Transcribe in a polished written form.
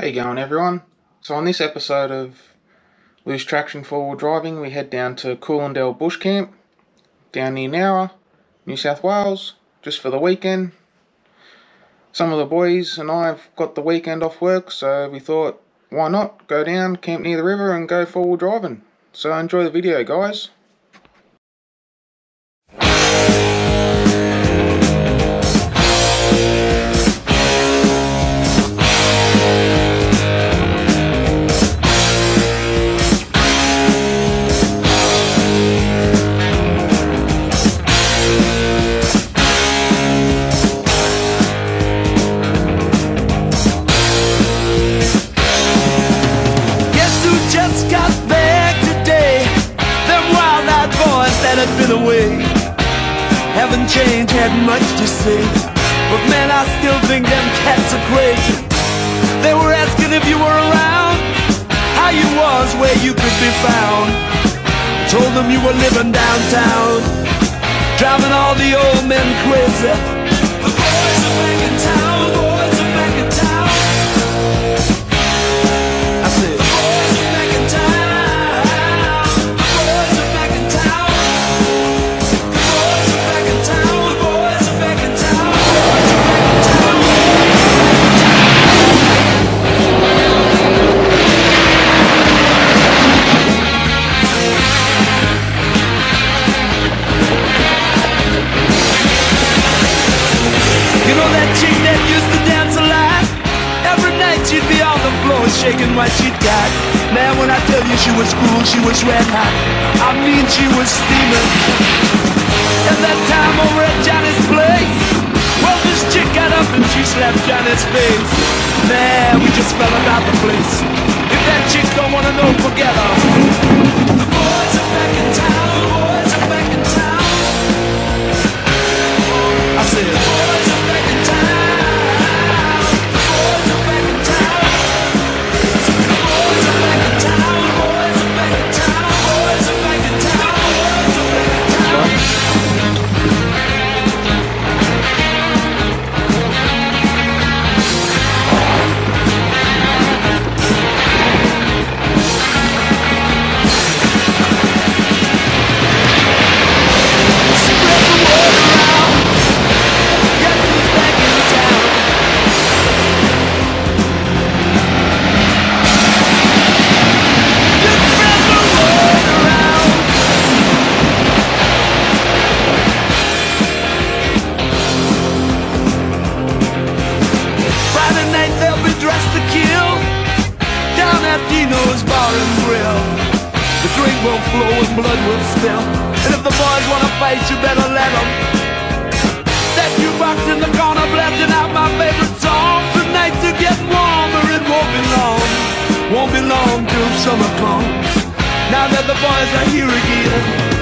How you going, everyone? So on this episode of Loose Traction 4-Wheel Driving, we head down to Coolendel Bush Camp down near Nowra, New South Wales, just for the weekend. Some of the boys and I have got the weekend off work, so we thought, why not go down, camp near the river and go 4-wheel driving. So enjoy the video, guys. Haven't changed, had much to say, but man, I still think them cats are crazy. They were asking if you were around, how you was, where you could be found. Told them you were living downtown, driving all the old men crazy. The boys are back in town, boys are back in town. I said, the boys are back in town. Shaking what she'd got. Man, when I tell you she was cool, she was red hot. I mean, she was steaming. At that time over at Johnny's place, well, this chick got up and she slapped Johnny's face. Man, we just fell about the place. If that chick don't wanna know, forget her. The boys are back in town, the boys are back in town. I said, the boys are back in town. Flow and blood will spill. And if the boys wanna fight, you better let them. That jukebox in the corner blasting out my favorite song. The nights are getting warmer, it won't be long till summer comes. Now that the boys are here again,